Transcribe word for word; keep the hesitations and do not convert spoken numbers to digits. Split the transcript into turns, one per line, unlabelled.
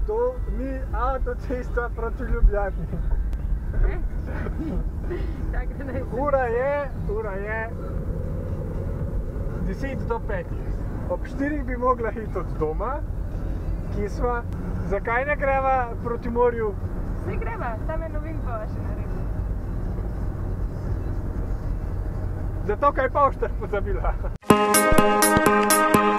To ni avtocesta proti Ljubljani. Ura je, ura je deset do petih. Ob štirih bi mogla iti od doma, ki sva. Zakaj ne greva proti morju?
Saj greva, tam je novin pa še naredil.
Zato kaj pa oštar pozabila.